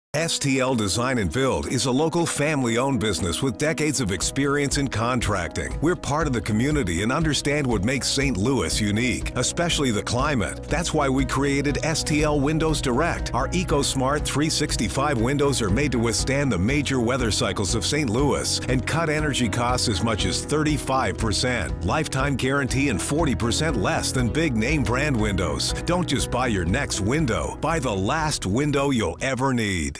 STL Design and Build is a local family-owned business with decades of experience in contracting. We're part of the community and understand what makes St. Louis unique, especially the climate. That's why we created STL Windows Direct. Our EcoSmart 365 windows are made to withstand the major weather cycles of St. Louis and cut energy costs as much as 35%. Lifetime guarantee and 40% less than big name brand windows. Don't just buy your next window, buy the last window you'll ever need.